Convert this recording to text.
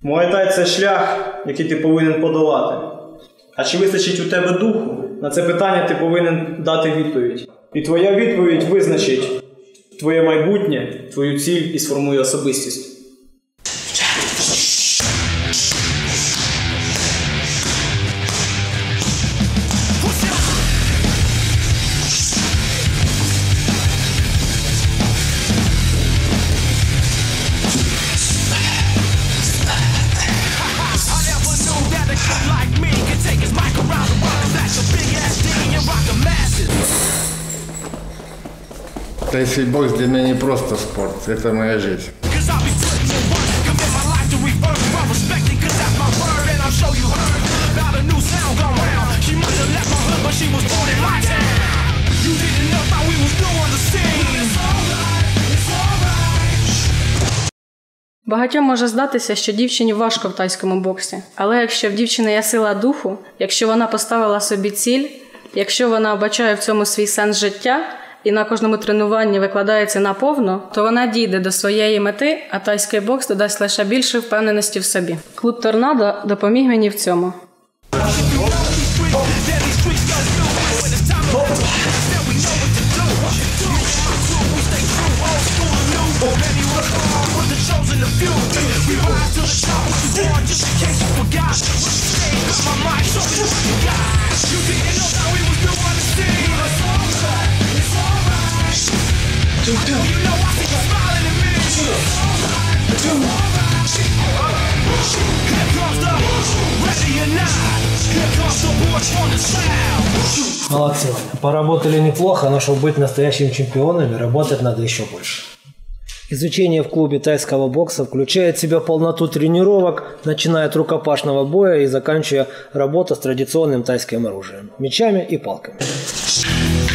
Муай-тай – це шлях, який ти повинен подолати. А чи вистачить у тебе духу? На це питання ти повинен дати відповідь. І твоя відповідь визначить твоє майбутнє, твою ціль і сформує особистість. Тайский бокс для меня не просто спорт, это моя жизнь. Багатьом може здатися, що дівчині важко в тайському боксі. Але якщо в дівчини є сила духу, якщо вона поставила собі ціль, якщо вона вбачає в цьому свій сенс життя і на кожному тренуванні викладається наповно, то вона дійде до своєї мети, а тайський бокс додасть лише більше впевненості в собі. Клуб «Торнадо» допоміг мені в цьому. Молодцы, поработали неплохо, но чтобы быть настоящими чемпионами, работать надо еще больше. Изучение в клубе тайского бокса включает в себя полноту тренировок, начиная от рукопашного боя и заканчивая работу с традиционным тайским оружием – мечами и палками.